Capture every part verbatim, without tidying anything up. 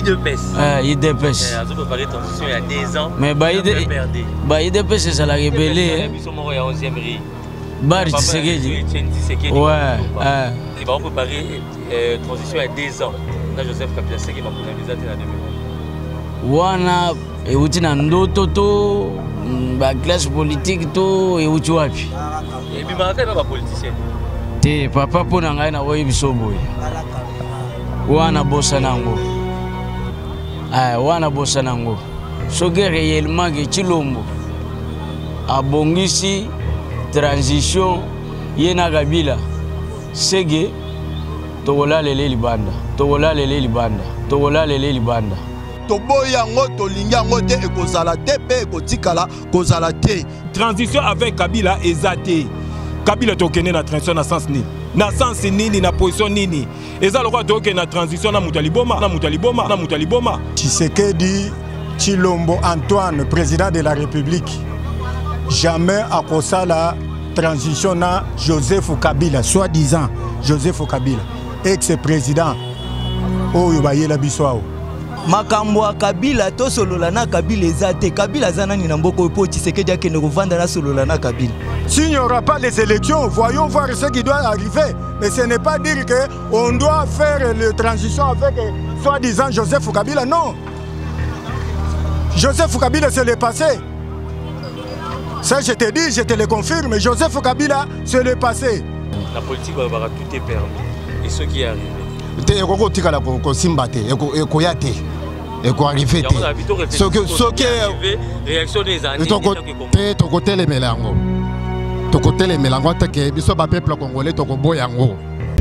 I D P S. Ah, I D P S. Ils ont préparé transition il y a deux ans. Mais bah, I D P S, c'est ça la rébellion. Ils sont morts il y a onzième riz. Bar Tshisekedi. Ouais. Ils vont préparer transition il y a deux ans. Là, Joseph Kabila, c'est qui m'a posé des athées à deux. Wana, et où tu n'as ndoto to, la classe politique to, et où tu as pu. Et puis, Maraka n'est pas politicien. Te papa pour n'engager na woi bisoboy. Wana bossa nango. Ah, wana bossa nango. Soke réellement que Chilombo abongisi transition yena Kabila. Sege togola lele libanda. Togola lele libanda. Togola lele libanda. Toboya ngo tolingi yango te ekozala te pe ekotikala kozala te. Transition avec Kabila ezate. Kabila tokene na transition na sens nini na sens nini na position nini eza lokwa tokene na transition na mutaliboma na mutaliboma na mutaliboma. Tshisekedi Tshilombo Antoine, président de la République, jamais à la transition na Joseph Kabila, soi-disant Joseph Kabila, ex-président oyo bayela biswao. Makambo ya Kabila to solola na Kabila ezate Kabila zanani na mboko po Tshisekedi akende kovanda na solola na Kabila. S'il n'y aura pas les élections, voyons voir ce qui doit arriver. Mais ce n'est pas dire qu'on doit faire la transition avec soi-disant Joseph Kabila. Non. Joseph Kabila, c'est le passé. Ça, je te dis, je te le confirme. Joseph Kabila, c'est le passé. La politique, tout est permis. Et ce qui est arrivé. eko arrivé te soki soki réaction des années te kotelemela yango tokotelemela yango teke biso ba peuple congolais tokoboya yango.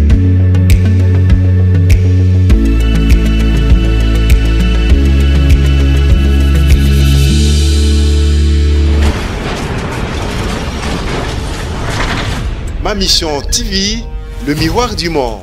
Ma mission T V, le miroir du monde.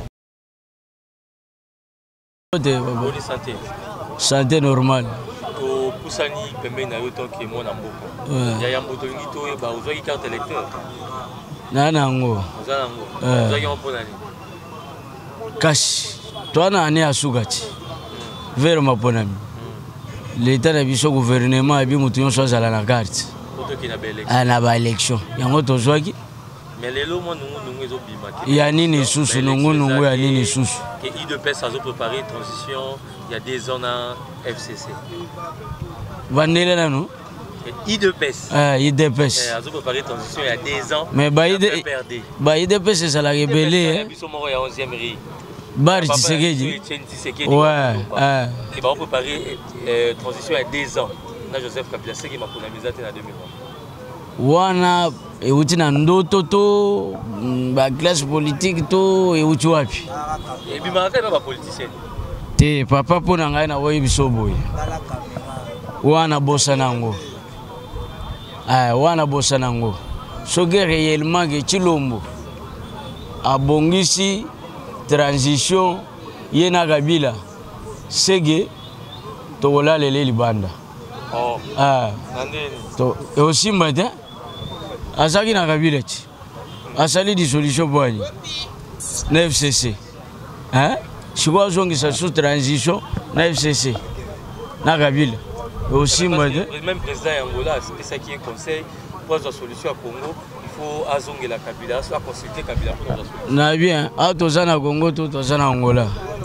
Bonne santé. Santé normale. Au Poussani, permet na yoto qui est mon ambo. Il y a un bouton qui tourne, bah vous avez carte électeur. Nanango. Vous avez un vous avez un bon année. Cash. Toi na année à Sougati. Vers ma bonne l'État a biso gouvernement a bien mutuyon soit à la carte. Ah na ba élection. Yango tozwa ki. Mais les lots, moi, nous nous nous il y a ni sous nous nous nous il y a ni sous. Que I D P S a préparé transition il y a des ans à F C C. Vanilla là nous. I D P S. Ah I D P S. A préparé transition il y a des ans. Mais bah I D bah I D P S c'est ça la rébellion. Ils sont morts il y a onzième riz. Bar Tshisekedi. Ouais. Ah. Ils vont préparer transition il y a deux ans. Là Joseph Kabila c'est qui m'a posé des athées à deux mille vingt. Wana et où tu n'as ndoto to, la classe politique to et où tu as pu. Et puis Maraka n'est pas politicien. Te papa pour n'engager na woi bisoboy. Wana bossa nango. Ah wana bossa nango. Soke réellement que Chilombo abongisi transition yena Kabila. Sege togola lele libanda. Oh. Ah. To et aussi matin. Azaki na Kabila ti. Asali dissolution boani. F C C. Hein? Je crois que c'est sous transition na F C C. Na Kabila. Et aussi matin. Même président Angola, c'est ça qui est conseil pour la solution à Congo, il faut azonger la Kabila, soit consulter Kabila pour la solution. Na bien, à tozana Congo, tout tozana Angola.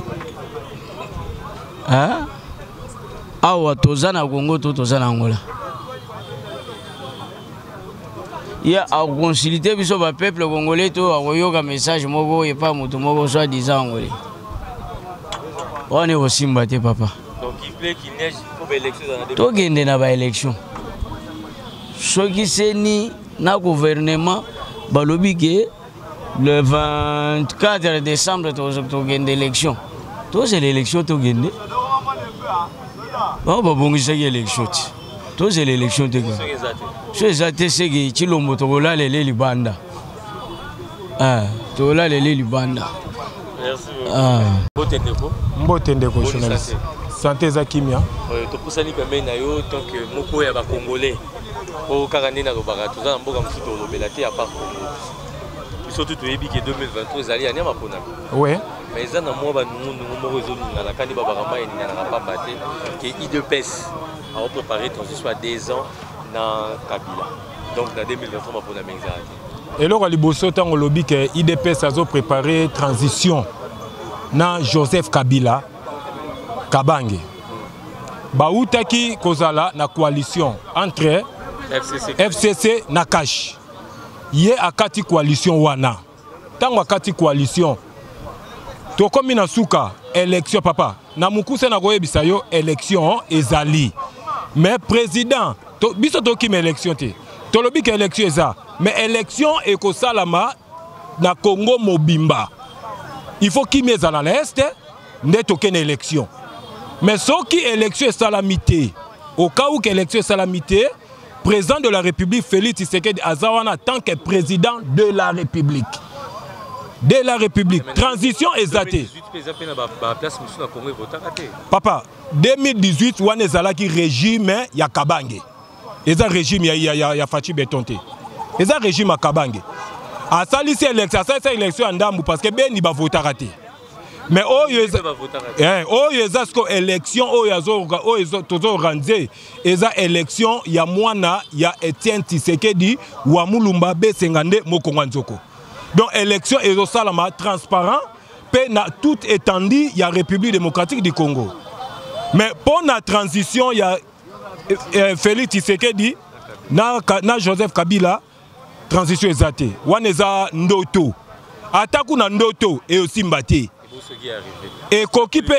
Hein? Awa tozana Congo, tout tozana Angola. Il y a à consulter le peuple congolais, tout a envoyé un message, mogo et pas mutu mogo soit disant angolais. On est aussi mbatté papa. Donc il plaît qu'il neige pour l'élection dans la tout gagne dans la élection. Ce qui c'est ni na gouvernement balobi que le vingt-quatre décembre tu gagne l'élection. Tout c'est l'élection tu gagne. Bon bah bon c'est l'élection. Tout c'est l'élection tu gagne. C'est exact c'est que Tshilombo togola lele libanda. Ah, togola lele libanda. Merci. Ah. Botendeko. Mbotendeko journaliste. Santé za kimia. Euh to pusani pembe na yo tant que moko ya ba congolais. O karande na lobaka to za mboka mfuto lobela te à part Congo. Surtout to yebi que deux mille vingt-trois ezali ani mapona. Ouais. mais ça n'a moi nous nous raison dans la candidat Babarama et n'y en a pas battu que I D P S a préparé transition à deux ans dans Kabila. Donc dans deux mille vingt-trois pour la même chose. Et là à liboso tant au lobby que I D P S a préparé transition dans Joseph Kabila Kabange. Baoutaki kozala na coalition entre F C C na Kash. Yé akati coalition wana. Tango akati coalition. To komi na suka élection papa. Na mukuse na koyebisa yo élection ezali. Mais président to biso to ki élection te. To lobi ke élection eza. Mais élection eko salama na Congo mobimba. Il faut ki mezala na est nde to ken élection. Mais ce qui est élection est salamité, au cas où l'élection est salamité, président de la République Félix Tshisekedi Azawana en tant que président de la République. De la République. Transition exatée. Papa, deux mille dix-huit, on est là qui régime ya Kabange. Et ça régime ya ya ya Fachi Betonte. Et ça régime à Kabange. À ça lycée élection, ça c'est élection en Ndambu parce que ben il va voter raté. Mais oh yeza sko élection oh yazo oh yazo tozo ranze eza élection ya mwana ya Etienne Tshisekedi wa Mulumba be sengande mokongo nzoko. Donc élection ezo salama transparent pe na tout étendue ya République démocratique du Congo. Mais pour la transition ya eh, Félix Tshisekedi na na Joseph Kabila transition exatée. Waneza ndoto. Ataku na ndoto et aussi mbate. Et qu'occupé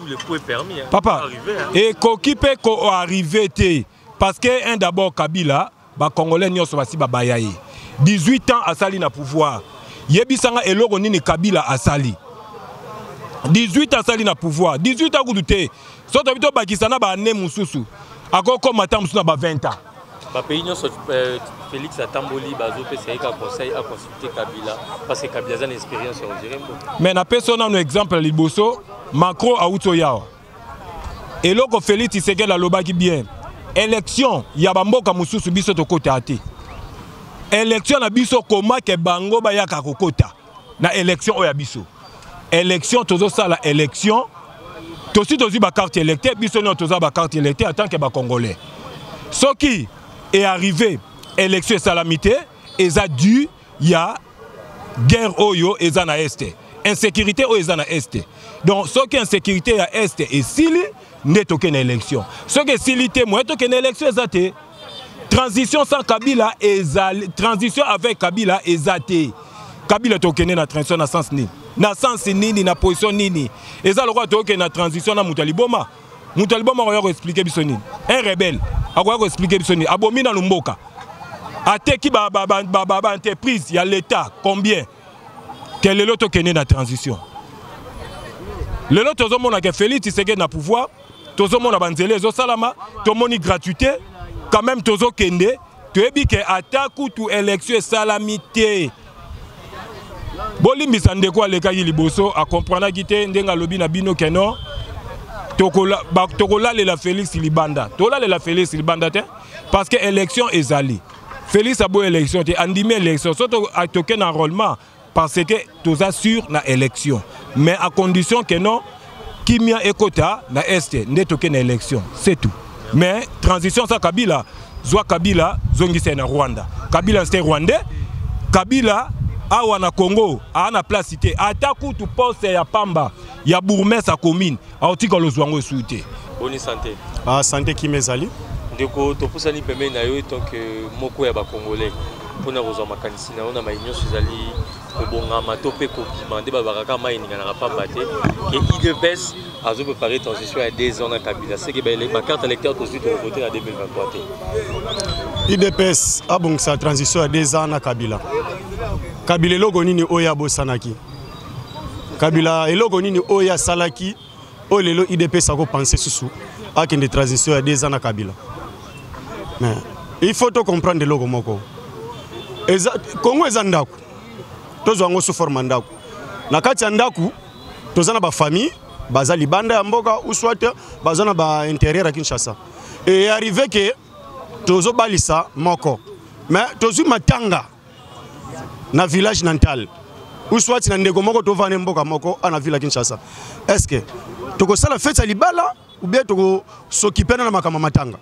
papa et qu'occupé ko arrivé té parce que un d'abord Kabila ba congolais nyonso basi ba bayaye dix-huit ans asali na pouvoir yebisanga eloko nini Kabila asali dix-huit ans asali na pouvoir dix-huit ans kuduté soto bito bakisana ba ne mususu akoko matamsu na ba vingt ans ba pays nyonso Félix Atamboli bazo pesa ka conseil à consulter Kabila parce que Kabila a une expérience on dirait. Mais na personne un exemple liboso Macron a uto yawa. Et loko Félix Tshisekedi la lobaki bien. Élection ya bamboka mususu biso to kota ate. Élection na biso koma ke bango ba ya ka kokota. Na élection o ya biso. Élection tozo sala élection. Tosi tozi ba carte électeur biso no toza ba carte électeur en tant que ba congolais. Ce qui est arrivé élection salamité et ça dû ya guerre oyo et na est insécurité o na est donc ce qui insécurité à est et sili n'est aucune élection ce qui silité moi aucune élection exacte transition sans Kabila et transition avec Kabila exacte Kabila tokene na transition na sens ni na sens nini na position nini et ça le roi tokene na transition na Mutaliboma Mutaliboma va expliquer bisoni un rebelle a va expliquer bisoni abomina lumboka ate ki ba ba ba ba ba entreprise il y a l'état combien quel est l'autre qui est dans transition le lot tozo mona que Félix Tshisekedi na pouvoir tozo mona banzele zo salama to moni gratuité quand même tozo kende to ebi ke ataku tu élection salamité bolimbisa ndeko aleka liboso a comprendre kité ndenga lobi na bino keno tokola ba tokola le la Félix libanda tokola le la Félix libanda te parce que élection ezali Félix a beau élection, tu as andimé l'élection, surtout à token enrôlement, parce que tu assures la élection. Mais à condition que non, Kimia et Kota, la Est, n'est token élection. C'est tout. Mais transition, ça, Kabila, Zwa Kabila, Zongi c'est na Rwanda. Kabila c'est Rwandais, Kabila, awa na Congo, a na place cité. Ataku tu poste ya Pamba, ya bourgmestre à commune, a otika lo zwango souté. Bonne santé. Ah, santé qui m'ezali. Ndeko topusani pembe na yo tant que moko ya ba congolais pona kozwa makanisi na ona mainyo sezali kobonga matope ko kimande ba baraka maininga na pamba te que I D P S azo préparer transition à deux ans na Kabila c'est que ba ma carte électeur tout de suite au voter en deux mille vingt-trois te I D P S a bon sa transition à deux ans na Kabila Kabila logo nini oya bosanaki Kabila elogo nini oya salaki o lelo I D P S a ko penser susu a que de transition à deux ans na Kabila. Mais il faut tout comprendre de logo moko. Congo eza ndaku. Tozo ngo sous forme ndaku. Na kati ndaku tozana ba famille, baza libanda ya mboka ou soit bazana ba intérieur à Kinshasa. Et arrivé que tozo balisa moko. Mais tozo matanga na village natal. ou soit na ndeko moko to vane mboka moko ana ville Kinshasa. Est-ce que toko sala fête à libala ou bien toko s'occuper na makama matanga?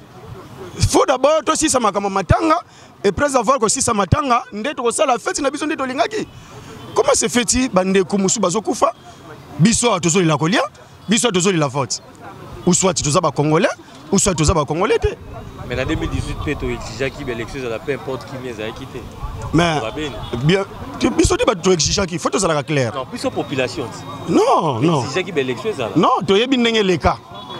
Faut d'abord to si sa makama matanga et présavoir que si sa matanga ndé toko sala fête na biso ndé to lingaki. Comment se fait-il bande kumusu bazokufa biso atozo la kolia biso atozo la faute ou soit toza ba congolais ou soit toza ba congolais té. Mais en deux mille dix-huit peto exige qui l'élection ça peu importe qui mieux a quitté. Mais bien biso dit ba to exige qui faut toza la clair. Non, plus population. Non, non. Exige qui l'élection ça. Non, to yebi ndenge les cas.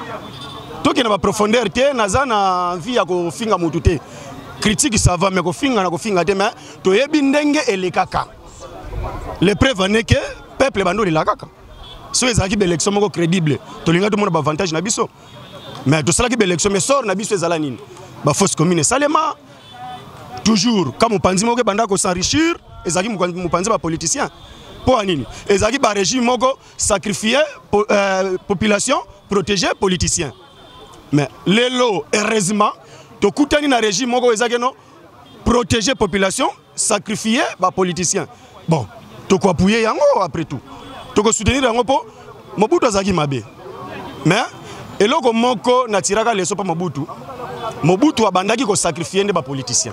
To qui na ba profondeur té nazana envie ya ko finga mutu té. Critique ça va mais ko finga na ko finga té mais to yebi ndenge elekaka. Les preuves n'est que peuple bando de la kaka. Si les équipes d'élection sont crédibles, tout le monde a avantage na biso. Mais tout ça qui élection mais sort na biso ezalanine. Ba fausse commune salema toujours comme on pense que banda ko s'enrichir, ezaki mo pense ba politicien. Pour anini, ezaki ba régime moko sacrifier euh, population, protéger politiciens. Mais lelo heureusement to kutani na régime moko ezaki non protéger population, sacrifier ba politiciens. Bon, to ko appuyer yango après tout. To ko soutenir yango po Mobutu azaki mabe. Mais eloko moko na tiraka leso pa Mobutu. Mobutu abandaki ko sacrifier ndé ba politiciens.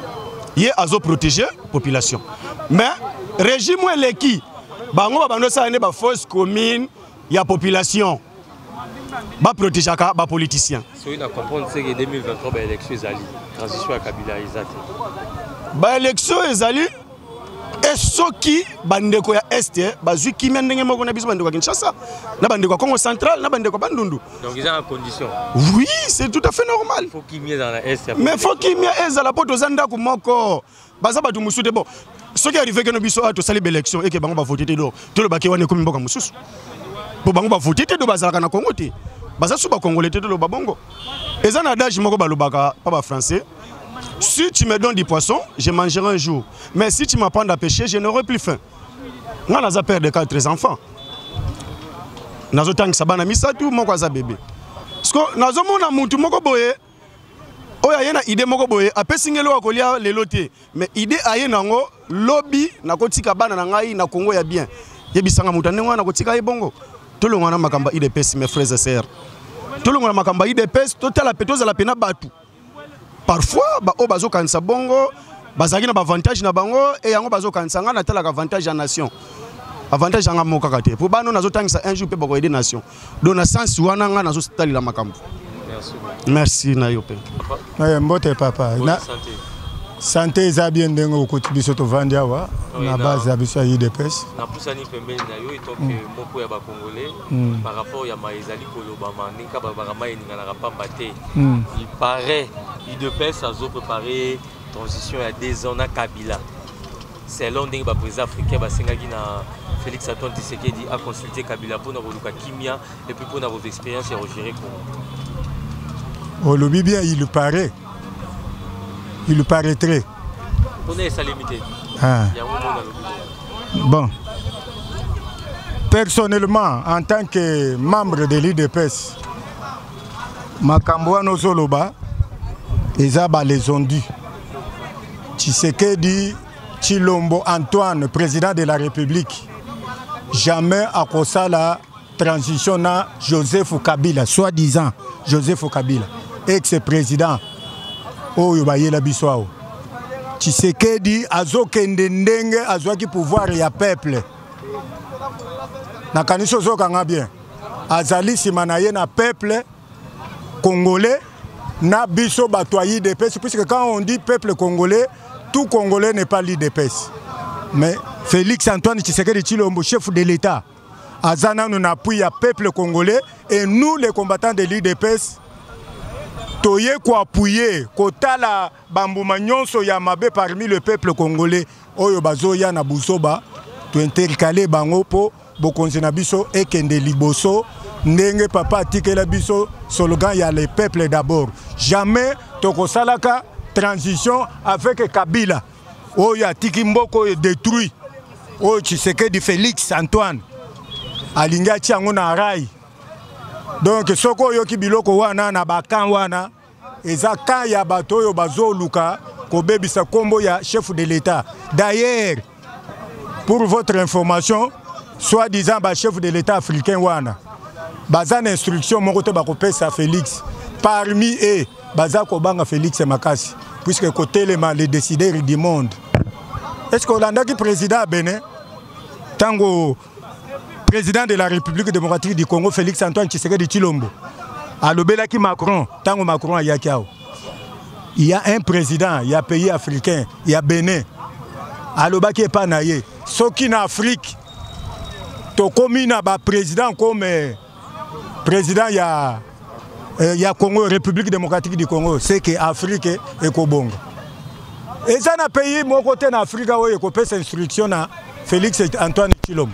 Yé azo protéger population. Mais régime eleki bango ba bando sa ndé ba fausse commune ya population. Ba protéger ka ba politiciens. So ina comprendre c'est que deux mille vingt-trois ba élection ezali transition à Kabila ezati. Ba élection ezali et ceux qui bandeko ya Est bazui kimia ndenge moko na biso bandeko ya Kinshasa na bandeko ya Congo central na bandeko ya Bandundu. Donc ils ont en condition. Oui, c'est tout à fait normal. Faut kimia dans la Est. Mais faut kimia ezala poto zanda ku moko. Baza batu musute bon. Ce qui arrive que no biso a to sali élection et que bango ba voter do. To le baki wane komi mboka mususu. Po bango ba voter do bazala na Congo te. Baza su ba congolais te do ba bongo. Ezana adage moko ba lobaka pa ba français. Si tu me donnes du poisson, je mangerai un jour. Mais si tu m'apprends à pêcher, je n'aurai plus faim. Je suis père de quatre enfants. Je suis père de misatu, mon kwaza bébé. Parce que je suis père de moko boye. Oya yena ide moko boye. Ape singelo akolia le lote. Mais ide aye nango lobby na kotika bana na ngai na Congo ya bien. Yebisanga mutane ngwana kotika ye bongo. Tout le monde a makamba ide pesi mes frères et sœurs. Tout le monde a makamba ide pesi. Total la petoza la pena batu. Parfois, ba o bazo kanisa bongo, bazaki na avantage na bango et yango bazo kanisa nga na tala avantage en nation. Avantage nga moka kate. Pour ba no nazo tangisa un jour pe bako aider nation. Do na sens wana nga nazo stali la makambo. Merci. Merci na yo pe. Na mbote papa. Na santé. Santé eza bien ndengo okoti biso to vandia wa na base ya biso ya I D P S. Na pusani pembeni na yo itoke moko ya ba congolais par rapport ya maizali koloba mandinga ba ba mai ninga na pamba te. Il paraît I D P S a préparé transition il y a deux ans à Kabila. C'est l'un des présidents africains qui na Félix Antoine Tshisekedi a consulté Kabila pour nous voir Kimia et puis pour nous avoir expérience et gérer Congo. Oh le bien il paraît. Il le paraîtrait. On est ça limité. Ah. Bon. Personnellement, en tant que membre de l'I D P S, Makamboa Nozoloba, Ezaba les ondus. Tshisekedi Chilombo Antoine, président de la République, jamais à cause de la transition à Joseph Kabila, soi-disant Joseph Kabila, ex-président. Oh, yobaye la biswao. Tshisekedi azo kende ndenge azo ki pouvoir ya peuple. Na kaniso zo kanga bien. Azali simanaye na peuple congolais na biso batoyi de pes puisque quand on dit peuple congolais, tout congolais n'est pas l'I D P S. Mais Félix Antoine Tshisekedi Tshilombo, chef de l'État, azana nous appui ya peuple congolais et nous les combattants de l'I D P S toye ko appuyer kotala bambuma nyonso ya mabe parmi le peuple congolais oyo bazoya na busoba to intercaler bango po bokonzi na biso ekende liboso ndenge papa atikela biso slogan ya le peuple d'abord. Jamais tokosalaka transition avec Kabila oyo atiki mboko oyo détruit oyo Tshisekedi Félix Antoine alinga tiango na rai. Donc soko yoki biloko wana na bakan wana eza kan ya bato oyo bazoluka ko bebisa kombo ya chef de l'État. D'ailleurs pour votre information, soi-disant le chef de l'État africain wana baza na instruction moko te bakopesa Félix parmi eux baza kobanga Félix Makasi puisque côté les décideurs du monde. Est-ce que Hollande qui président Bénin tango président de la République démocratique du Congo Félix Antoine Tshisekedi Tshilombo alobela ki Macron tango Macron ayakiao. Il y a un président, il y a un pays africain, il y a Bénin. Aloba qui est pas naïe. Ce qui en Afrique, to comme na ba président comme président il y a il y a Congo République démocratique du Congo, c'est que Afrique et Kobongo. Et ça na pays mon côté en Afrique où il y a instruction na Félix Antoine Tshilombo.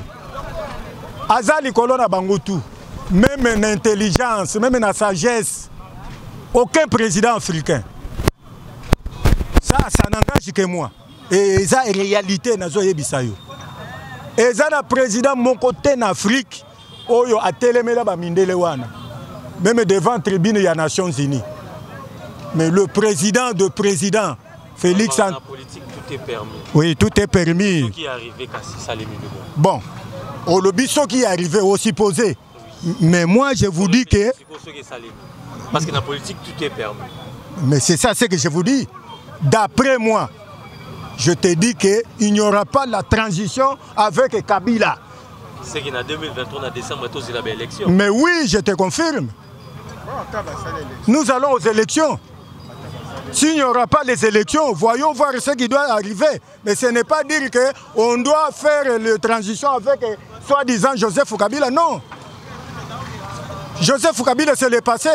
Azali kolona bango tout, même en intelligence, même en sagesse, aucun président africain. Ça, ça n'engage que moi. Et ça, est réalité, nazo yebisayo. Et ça, le président, mon côté en Afrique, oyo a télémé là, mindele wana. Même devant la tribune, il y a les Nations Unies. Mais le président de président, Félix Antoine. En politique, tout est permis. Oui, tout est permis. Ce qui est arrivé, c'est ça les millions. Bon, au lobby, ce qui est arrivé, aussi posé. Oui. Mais moi, je vous dis que. Parce que dans la politique, tout est permis. Mais c'est ça, ce que je vous dis. D'après moi, je te dis qu'il n'y aura pas la transition avec Kabila. C'est qu'en deux mille vingt-trois, en décembre, il y a l'élection. Mais oui, je te confirme. Nous allons aux élections. S'il n'y aura pas les élections, voyons voir ce qui doit arriver. Mais ce n'est pas dire qu'on doit faire la transition avec, soi-disant, Joseph Kabila. Non. Joseph Kabila, c'est le passé.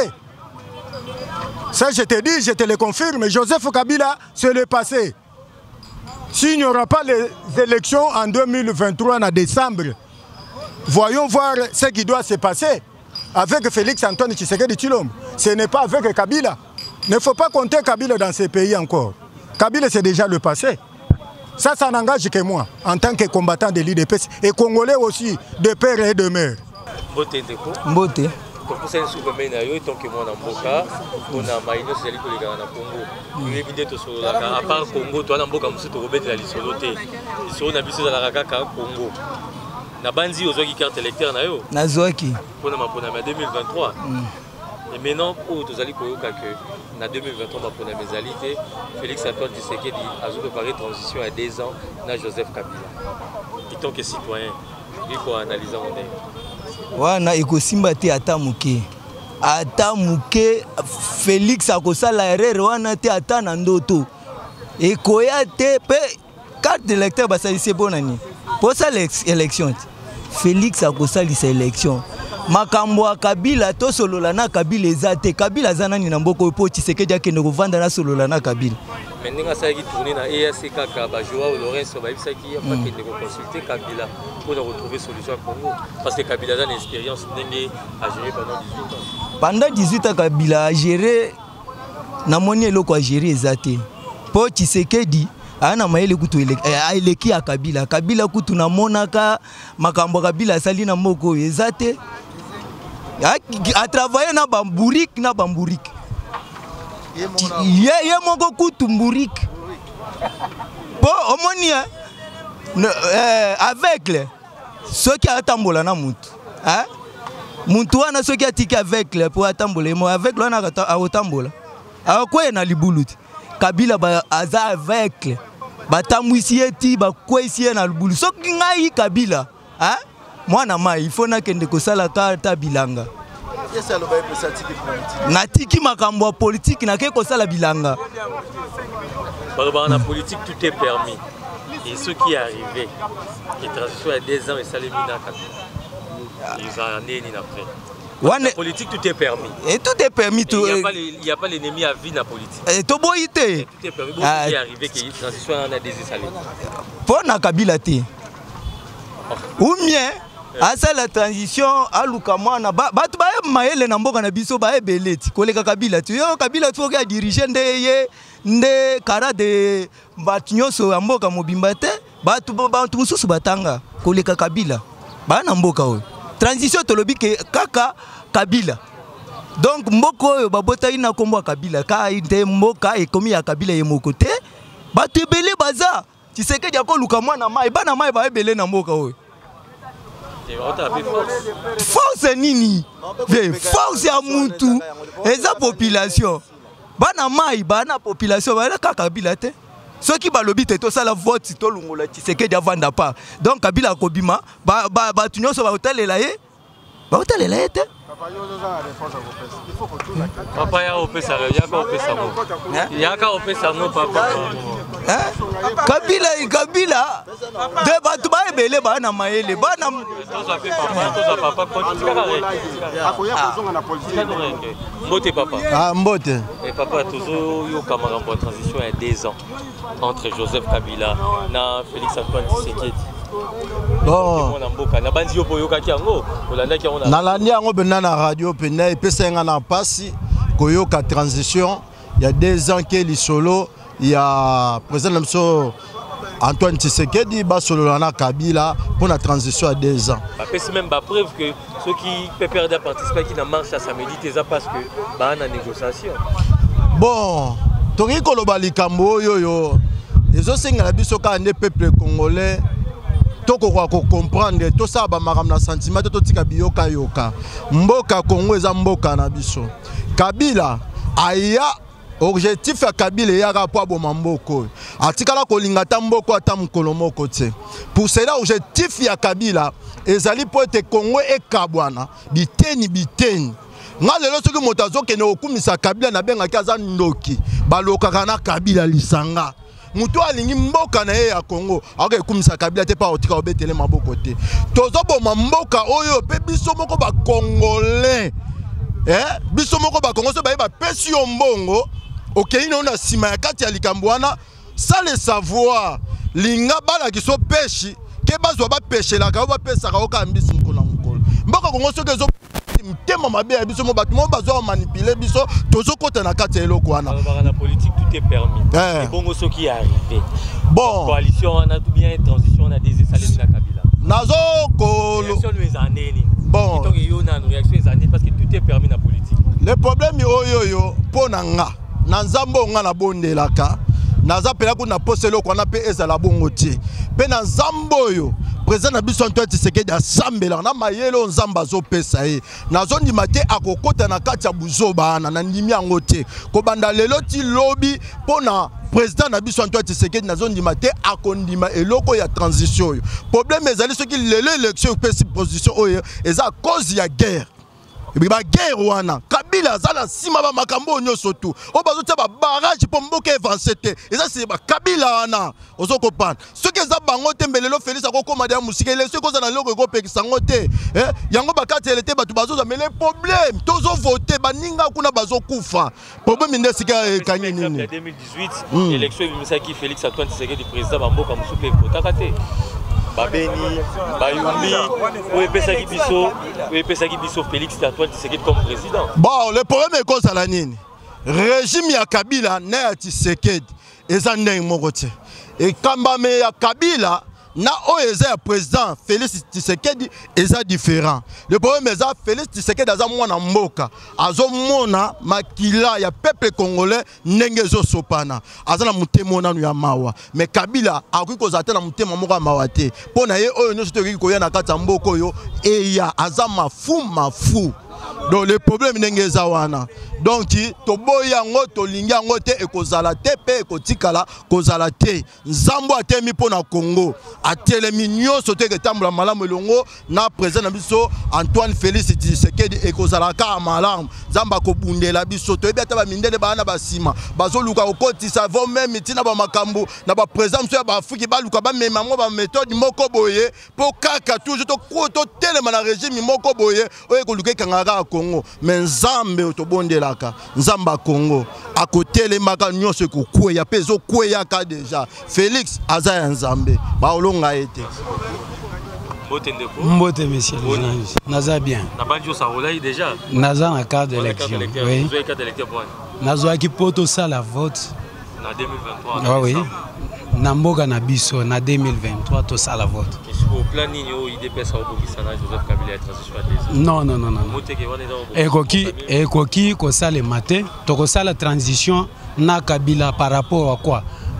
Ça, je te dis, je te le confirme. Joseph Kabila, c'est le passé. S'il n'y aura pas les élections en deux mille vingt-trois, en décembre, voyons voir ce qui doit se passer avec Félix Antoine Tshisekedi Tshilombo. Ce n'est pas avec Kabila. Il ne faut pas compter Kabila dans ces pays encore. Kabila, c'est déjà le passé. Ça, ça n'engage que moi, en tant que combattant de l'I D P S et Congolais aussi, de père et de mère. Mbote. Mbote. Pour ça, nous tant que moi, Mboka, on a maïno, c'est les collègues en Congo. Nous évitons tout ça. À part Congo, toi, Mboka, nous sommes Robert de la Lissoloté. Ils sont habitués à la Rakaka, Congo. Na bandi aux autres cartes électeurs na yo. Na zoaki. Pour na deux mille vingt-trois. Et maintenant, où tu allais koyoka que na deux mille vingt-trois, pour na mesalité, Félix Antoine Tshisekedi a préparé transition à deux ans na Joseph Kabila. En tant que citoyen, il faut analyser mon nez. Wana ekosimba te ata muke. Ata muke Félix akosala erreur wana te ata na ndoto. Ekoya te pe carte d'électeur basalise bonani. Pour ça l'élection. Félix akosala élection. Makambo ya Kabila to solola na Kabila ezate. Kabila zanani na mboko po Tshisekedi akende kovanda na solola na Kabila. Mais nous avons tourné dans E A C Kaka, Joao Lorenzo, il faut consulter Kabila pour retrouver solution au Congo. Parce que Kabila a une expérience à gérer pendant dix-huit ans. Pendant dix-huit ans, Kabila a géré, na moni eloko a géré ezate. Po Tshisekedi ana maele kutu eleki a Kabila. Kabila kutu na monaka makambo Kabila sali na moko ezate. A travaillé na bamburik na bamburik. Ye ye moko kutu mburik. Bon, omoni euh avec le ceux qui atambola na mutu. Hein? Mutu wana ceux qui atiki avec le pour atambola mo avec le na atambola. A quoi na libuluti. Kabila ba aza avec ba tamwisi eti ba kwesi na libulu. So ngai Kabila, hein? Mwana mai il faut na kende ko sala ka ta bilanga. Natiki makambo politique na keko sala bilanga. Dans la politique tout est permis. Et ce qui est arrivé, les transitions à deux ans et ça les mina ils en année ni après. Dans la politique tout est permis. Et tout est permis tout. Il n'y a pas l'ennemi à vie dans la politique. Et to boité. Tout est permis. Bon, ce qui est arrivé que les transitions en a deux salés. Pour na Kabila te. Ou bien asa la transition aluka mwana batu ba maele na mboka na biso ba ebeleti koleka Kabila tu yo Kabila tu oka diriger nde ye nde kara de batunyoso ya mboka mobimba te batu bantu mususu batanga koleka Kabila ba na mboka oyo transition tolobi ke kaka Kabila donc mboka oyo babota ina kombo Kabila ka inde mboka ekomi ya Kabila ye moko te batu ebele baza Tshisekedi akoluka mwana mai bana mai ba ebele na mboka oyo. Force nini? Force ya muntu eza population. Bana mai bana population ba kaka Kabila te. Ceux qui balobi te to sala vote to lungola Tshisekedi avanda pas. Donc Kabila kobima ba ba ba tunyo so ba hotelela ye. Ba hotelela ye te. Papa ya opesa ya ka opesa mo. Ya ka opesa mo papa. Hein? Kabila Kabila de batu ba ebele ba na maele ba na toza pe papa toza papa politique ka akoya kozonga na politique. Mbote papa. Ah mbote. Et papa toujours yo camarade en transition il y a deux ans entre Joseph Kabila na Félix Antoine Tshisekedi. Bon, nalandi yango bena na radio pena epesa nga na pasi koyoka transition il y a deux ans que lisolo il y a président Namso Antoine Tshisekedi ba solo na Kabila pour la transition à deux ans. C'est même pas preuve que ceux qui peuvent perdre à participer qui na marche à samedi c'est parce que ba na négociation. Bon, tongi koloba likambo yo yo ezo senga na biso ka ne peuple congolais. Toko kwa comprendre tout ça ba maram na sentiment to tika biyoka yoka mboka Congo eza mboka na biso Kabila aya objectif ya Kabila ya rapport bo mamboko atikala ko lingata mboko ata mukolo moko te pour cela objectif ya Kabila ezali po te Congo ekabwana biteni biteni nga lelo soki moto azokende okumisa Kabila na benga kaza ndoki balokaka na Kabila lisanga mutu alingi mboka na ye ya Congo aka ekumisa Kabila te pa otika obetele maboko te tozoboma mboka oyo pe biso moko ba Congolais eh biso moko ba Congo so ba ba pesi yo mbongo okei na na sima ya kati ya likambwana sans le savoir linga bala kiso peshi ke bazwa ba peshela ka ba pesa ka okambisi mkola mkola mboka Congo so kezo mtema mabe ya biso mo batu mo bazwa manipuler biso tozo kota na kati ya eloko wana na politique tout est permis eh. Et bongo ce qui est arrivé bon coalition on a tout bien transition on a des salés na Kabila nazo ko réaction les années bon donc yo na réaction les années parce que tout est permis na politique le problème yo yo yo pona nga na nzambo nga na bondelaka naza pela kuna poselo ko na pe ezala bongo ti pe na nzambo yo président na biso Antoine Tshisekedi asambela na mayelo nzamba zo pesa ye nazo ndima te akokota na kati ya buzoba na na ndimi yango te ko banda lelo ti lobby pona président na biso Antoine Tshisekedi nazo ndima te akondima eloko ya transition yo problème ezali soki lelo élection pesi position oyo eza cause ya guerre ba guerre wana Kabila zala sima ba makambo nyoso tu o bazotia ba barrage po mboka avancer te eza c'est ba Kabila wana ozo comprendre ce que za bango te mbelelo Félix akokoma dia musika ile ce que za na loko ko pekisa ngote eh yango bakati elete batu bazoza mais les problèmes tozo voter baninga kuna bazo kufa problème nde sika kanyi nini deux mille dix-huit mm. Élection bimisaki Félix Antoine Tshisekedi président ba mboka musupe kotakate Babeni, Bayumbi, où est Pesaki Bisso, où est Pesaki Bisso Félix Antoine Tshisekedi comme président. Bon, le problème est quoi ça la nini? Régime ya Kabila na Tshisekedi eza ndenge moko te. Et kambame ya Kabila na oeza ya président Félix Tshisekedi eza différent. Le problème est ça Félix Tshisekedi aza mwana mboka, azo mona makila ya peuple congolais ndenge zo sopana. Aza na mutemo nanu ya mawa. Mais Kabila akoki kozata na mutema moko ya mawa te. Pona ye oyo nyonso tokoki koya na kati ya mboka oyo eya aza mafu mafu. Donc le problème ndenge eza wana. Donc toboya ngo tolingi yango te ekozala te pe ekotikala kozala te. Nzambo atemi pona Congo. Atelemi nyonso te ketambola malamu elongo na président na biso Antoine Félix Tshisekedi ekozala ka malamu. Nzamba ko bundela biso to ebeta ba mindele bana basima. Bazoluka okotisa vo même mitina ba makambo na ba président ya ba Afrique baluka ba mema mo ba méthode moko boye po kaka toujours to koto telema na régime moko boye oye koluka kangaka Congo. Mais nzambe to bondela Nzamba Congo à côté les magas nyonso ko kweya pezo kweya ka déjà Félix aza ya nzambe ba olonga été Mbote monsieur le journaliste naza bien na banjo sa olai déjà naza na carte d'élection oui vous avez carte d'électeur pour nazo ki poto ça la vote na deux mille vingt-trois ah oui na mboka na biso na deux mille vingt-trois to ça la vote au plan nino I D P S au Bokisana Joseph Kabila transition à deux non non non non ekoki ekoki ko ça le matin to ko ça la transition na Kabila par rapport à quoi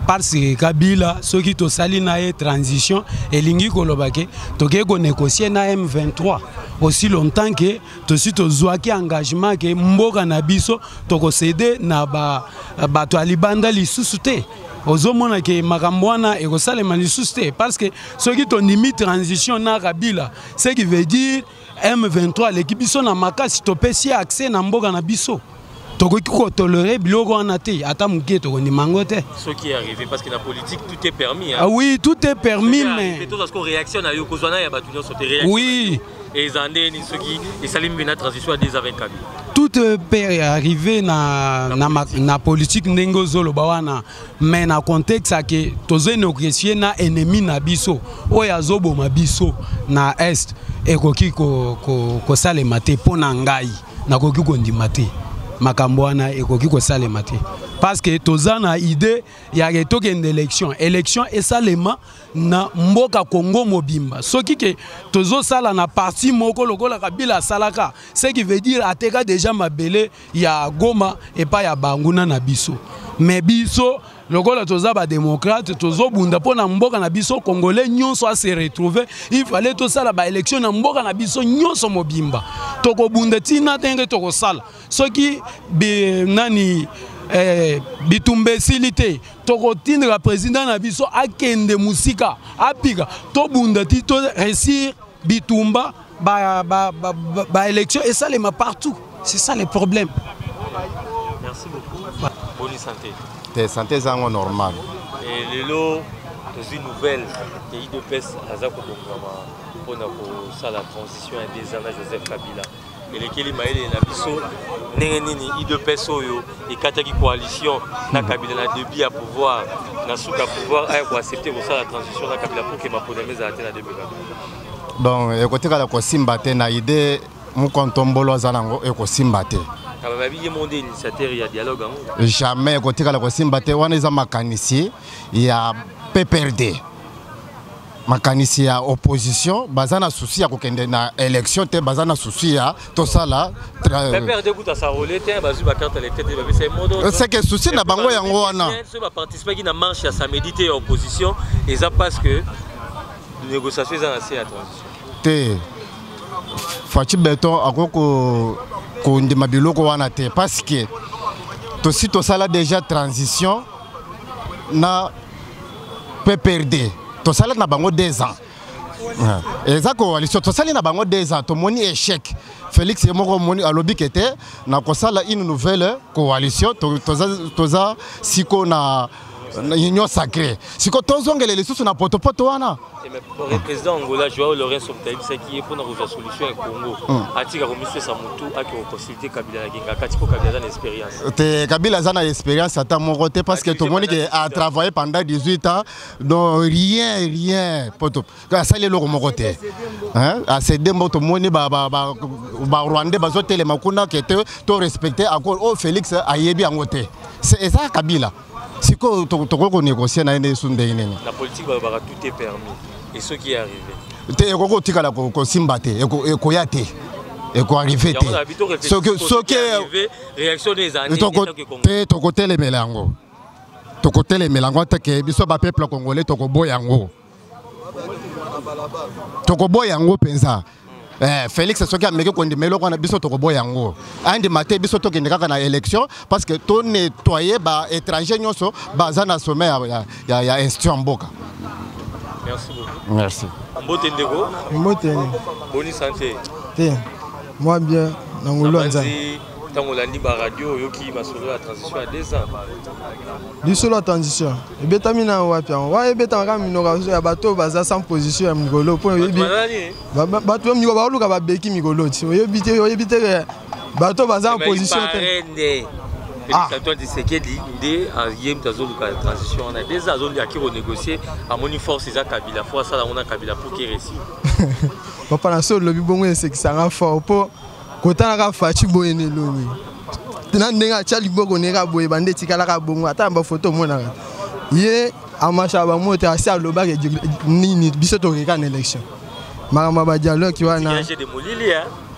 parce que Kabila ceux qui to sali na e transition elingi kolobake toke ko négocier na M vingt-trois aussi longtemps que to si to zwaki engagement que mboka na biso to ko céder na ba bato alibanda lisusu te ozomona ke makambo wana ekosalema lisusu te parce que ceux qui to nimi transition na Kabila ce qui veut dire M vingt-trois l'équipe biso na makasi to pesi accès na mboka na biso. Toko tolérer biloko wana te ata muke toko ni mangote. Ce qui est arrivé parce que la politique tout est permis. Hein. Ah oui, tout est permis mais c'est tout parce qu'on réactionne à Yokozwana ya batunion sur terrain. Oui. Et zandé ni ceux qui et salim bena transition à des avec Kabila. Tout peut arriver na na na politique ndenge zolo bawana mais na contexte que tozo négocier na ennemi na biso oya zobo mabiso na est ekoki ko ko ko sale mate pona ngai na koki ko ndima te. Makambo wana ekoki ko salema te parce que tozana idée ya ketokende élection élection esalema na mboka Congo mobimba soki ke tozo sala na parti moko lokola Kabila salaka ce qui veut dire ateka déjà mabele ya Goma et pas ya Banguna na biso mais biso lokola toza ba démocrate tozo bunda pona mboka na biso congolais nyonso a se retrouver il fallait to sala ba élection na mboka na biso nyonso mobimba toko bunda tina tenge toko sala soki be nani eh bitumbe silité toko tindra président na biso akende musika apika to bunda ti to réussir bitumba ba ba ba, ba, ba élection et ça les partout c'est ça le problème. Merci beaucoup. Bonne santé. Te santé zango normal. Et lelo dans une nouvelle que I D P S azako bongama pour la transition à des années Joseph Kabila. Et lesquels maïle na biso nini I D P S oyo et kataki coalition na Kabila na début à pouvoir na souka pouvoir a accepter pour ça la transition na Kabila pour que ma podemeza atteindre na début. Donc écoutez la ko simbate na idée mu kontombolo zanango e ko simbate. Jamais côté la Simbate, on est en mécanicien, il y a P P R D. Mécanicien à opposition, bazana souci à kokende na élection, te bazana souci à tout ça là. P P R D kuta sa rolete, bazu ba carte électorale, c'est modo. C'est que souci na bango yango wana. Ceux qui participent qui na marche à sa méditer opposition, et ça parce que les négociations sont assez à transition. Te Fachi Beton akoko Kondi mabiloko wana te parce que to si to sala déjà transition na P P R D to sala na bango deux ans et ça coalition to sala na bango deux ans to moni échec Félix Emoko moni alobi kete na ko sala une nouvelle coalition to to za siko na union sacrée siko tozongele lisusu na potopoto wana. Le président Angola Joao Lourenço c'est qui est pour nous la solution au Congo. Atika remise sa mutu a qui possibilité Kabila Genga Katiko Kabila dans l'expérience. Te Kabila zana expérience à ta côté parce que tout le monde a travaillé pendant dix-huit ans donc rien rien poto. Ça les loro côté. Hein à ces deux mots tout le monde ba ba ba Rwanda bazo tele makuna qui était to respecter encore oh Félix ayebi angote. C'est ça Kabila. Si quoi tu tu négocier na ene sunde inene. La politique va tout est permis. Et ce qui est arrivé. Te eko tika la ko simbate eko eko yate eko arrivé te. Ce que ce que réaction des années te to côté les melango. To côté les melango te ke biso ba peuple congolais to ko boyango. To ko boyango penza. Eh Félix ce qui a meke ko ndimelo ko na biso to ko boyango. Andi maté biso to kende kaka na élection parce que to nettoyer ba étranger nyonso baza na sommet ya ya ya institution mboka. Merci beaucoup. Merci. Mbote ndeko. Mbote. Bonne santé. Te. Moi bien. Nangolo nza. Tango la liba radio yoki masolo la transition à deux ans. Du solo la transition. E betamina wapi an. Wa e betanga minora ya bato baza sans position ya migolo po yebi. Ba bato migolo ba luka ba beki migolo ti. Yebi te yebi te bato baza en position te. Ah. Antoine Tshisekedi ndé a yem tazo la transition on a des zones qui vont négocier à moni force za Kabila fois ça on a Kabila pour qu'il réussisse. Papa na so lobi bongo c'est que ça rend fort po kota na fachi boyene lobi. Tena ndenga cha liboko neka boye bande tikala ka bongo ata ba photo mona. Ye amasha ba moto asi aloba ke nini biso to reka na élection. Marama ba dialogue ki wana. J'ai des molili hein.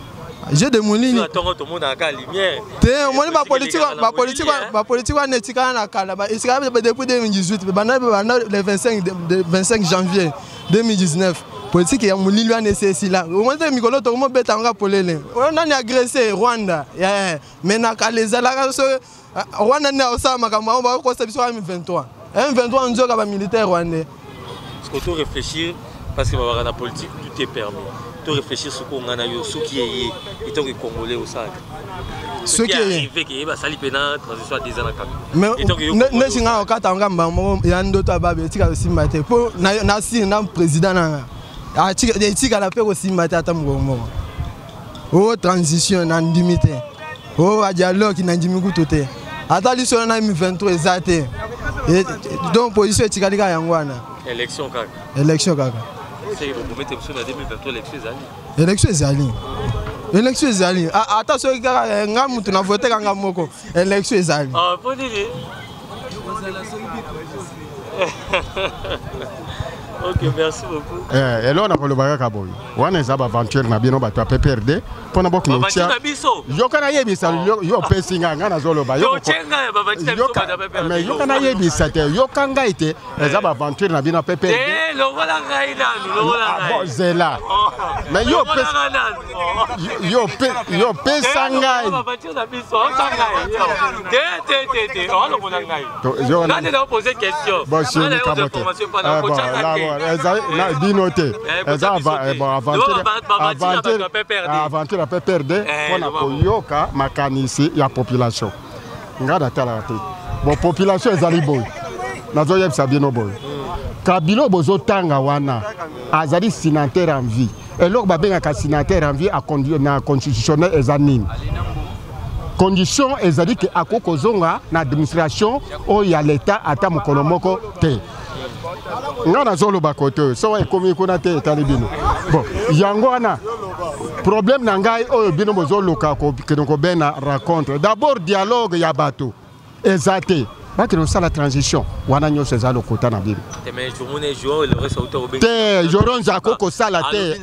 J'ai de Moulini. Tout le monde a la lumière. Te moni ba politique ba politique ba politique on etika na kala ba isika depuis deux mille dix-huit ba na le vingt-cinq janvier deux mille dix-neuf politique ya Moulini wa nécessité là au moins mikolo to mo betanga polele on a agressé Rwanda mais na kala zala so Rwanda na osama kama ba ko sebiso M vingt-trois M vingt-trois on joue ba militaire rwandais. Est-ce que tu réfléchir parce que dans la politique tout est permis. Tu réfléchir sur qu'on a eu ce qui est et tant que congolais au sac. Ce qui est arrivé qui est sali pena transition des ans mais ne singa okatanga mbambo ya ndoto babe tika simbate po na na si na président na a tika tika la pe ko simbate ata mgongo. O transition na ndimité. O dialogue na ndimi kutote. Ata liso na M vingt-trois ezate. Donc position tika lika yangwana. Élection kaka. Élection kaka. C'est vous mettez sur la deux mille vingt-trois l'élection ezali. Élection ezali. Élection ezali. Attention kaka nga mutu na voter kanga moko. Élection ezali. Ah, pour dire. Ok, merci beaucoup. Eh, et là on a le bagage kaboy. Wana za ba aventure na bino ba to P P R D. Pona bok no tia. Yo kana yebisa yo pesinga nga na zolo ba. Yo chenga ba ba tia biso ba P P R D. Mais yo kana yebisa te yo kanga ite za ba aventure na bino P P R D. Eh, lo wala ngai na, lo wala ngai. Bon zela. Mais yo pes yo pe yo pesanga. Ba aventure na biso kanga. Te te te te. Oh lo wala ngai. Yo na de poser question. Bon si on kabote. Na binote eza aventure aventure ya P P R D mpona koyoka makanisi ya population nga datala te bon population ezali boye nazoyebisa bino boye Kabila bozotanga wana azali sénateur en vie eloko babengaka sénateur en vie na constitutionnel eza nini condition ezali ke akokozonga na administration oyo ya l'état ata mokolo moko te. Nga na zolo bakote so wa komi kuna te etali bino bon yango wana problème na ngai oyo bino bozoloka ko ko bena rencontre d'abord dialogue ya bato ezate bakiro sala transition wana nyose za lokota na bino te mais tout monde joue le reste auto obé te joronza koko sala te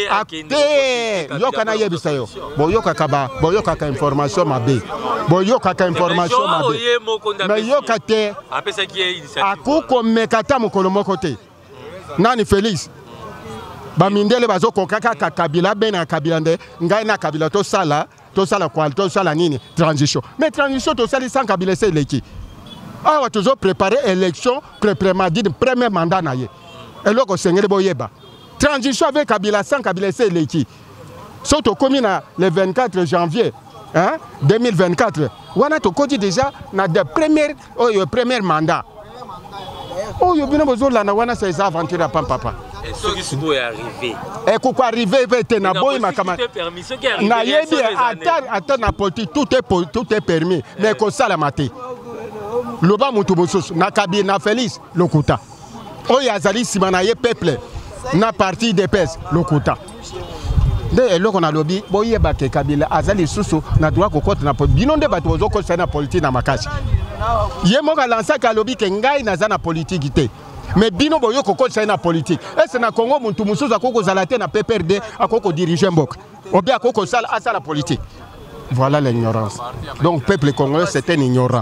te yoka na yebisa yo bo yoka kaba bo yoka ka information mabe bo yoka ka information mabe mais yoka te apesa ki initiative akoko mekata mokolo moko te nani Félix ba mindele bazoko kaka Kabila bena Kabila nde ngai na Kabila to sala to sala kwa to sala nini transition mais transition to sala sans Kabila c'est leki. Ah, on a toujours préparé l'élection, préparé dit premier mandat naïe. Et là, on s'est boyeba. Transition avec Kabila sans Kabila, c'est l'équipe. Surtout comme le vingt-quatre janvier hein, deux mille vingt-quatre, on a tout dit déjà dans le premier, oh, premier mandat. Oh, il y a bien besoin de la nawana, c'est ça, aventure à papa. Et ce qui est arrivé. Et pourquoi arriver, c'est na boy ma camarade. Na yebi, attends, attends, na politique, tout est tout est permis, mais qu'on ça la maté. Loba mutubosos na Kabila na Félix lokuta oyo azali sima na ye peuple na parti de P S lokuta de eloko na lobi boyeba ke Kabila azali susu na droit kokota na bino nde bato bozoko na politique na makasi ye moka lansa ka lobi ke ngai na za na politique te mais bino boyo kokota na politique est na Congo muntu mususu akoko zalate na P P R D akoko diriger mboka obi akoko sala asala politique. Voilà l'ignorance. Donc peuple congolais c'est un ignorant.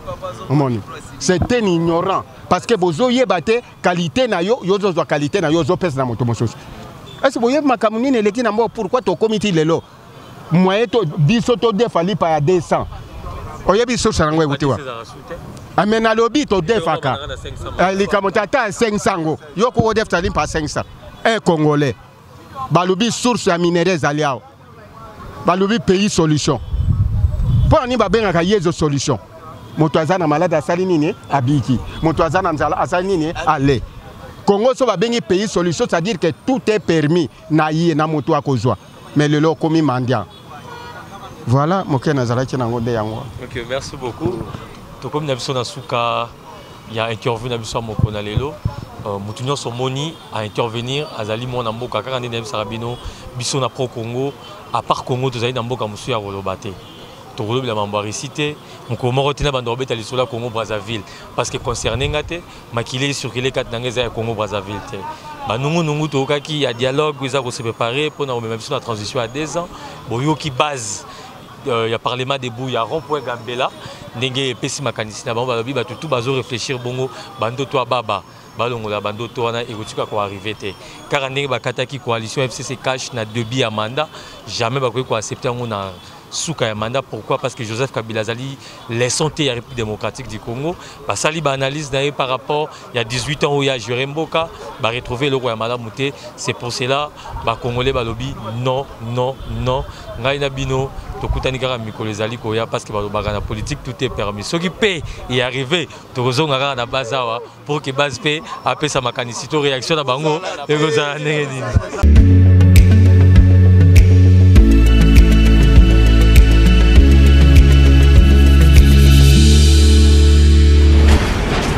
C'est un ignorant parce que bozo yebate qualité na yo yo zo qualité na yo zo pesa na moto mosusu. Est-ce que vous yeba makamuni ne leki na mbo pourquoi to comité lelo moyen to biso to defali pa ya deux cents. Oyebi so sarangwe utiwa. Amena lobi to defaka. Ali kamotata cinq cents go. Yo ko defali pa cinq cents. Un congolais. Balubi source ya minéraux aliao. Balubi pays solution. Pour ni babenga ka yezo solution. Moto azana malade asali nini abiki. Moto azana nzala asali nini ale. Congo so babengi pays solution, c'est-à-dire que tout est permis na yé na moto akozwa. Mais le lo komi mandian. Voilà, moké nazala ki nango de yango. OK, merci beaucoup. To comme nabiso na suka il y a intervenu nabiso moko na lelo. Mutunyo so moni à intervenir azali mona mboka kaka ndene bisarabino biso na pro Congo à part Congo tozali na mboka musu ya kolobate. Tokolobi la mambaricité moko moko tina bando beta lisola Congo Brazzaville parce que concerné ngate makile circuler kat nangeza ya Congo Brazzaville te bah nous nous tout cas qui y a dialogue ils ont se préparer pour nous même sur la transition à deux ans bon yo qui base il y a parlement debout il y a rond-point Gambela ndenge pesi makanisina ba ba ba tout bazo réfléchir bongo bando toi baba balongola bando to wana ekotika ko arriver te car ndenge bakataki coalition F C C cash na debi ya mandat jamais ba ko accepter ngo na souka ya mandat. Pourquoi? Parce que Joseph Kabila Zali laissant la République démocratique du Congo bah ça li ba analyse par rapport il y a dix-huit ans où il y a Juré Mboka bah retrouver le roi mandat mouté. C'est pour cela bah congolais ba lobby non non non ngai na bino tokutani kaka mikolo ezali koya parce que ba na politique tout est permis ce qui paie et arriver tozonga kaka na bazawa pour que base paie après sa makanisito réaction na bango ekozala ndenge nini.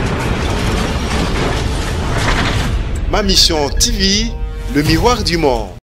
Ma mission T V, le miroir du monde.